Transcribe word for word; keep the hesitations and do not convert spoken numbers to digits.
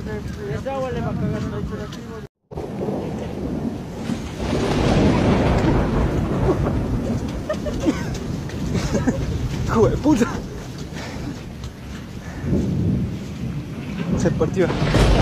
Esa agua le va a cagar el operativo. ¡Hijo de puta! Se partió.